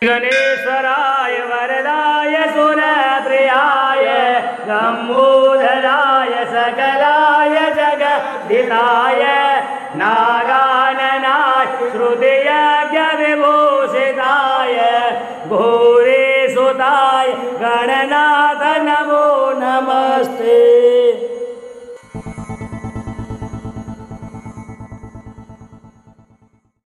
गणेश्वराय वरदाय सुरप्रियाय लंबोदराय सकलाय जगद्धिताय नागाननाय श्रुतियज्ञ विभूषिताय घोरेसुताय गणनाथ नमो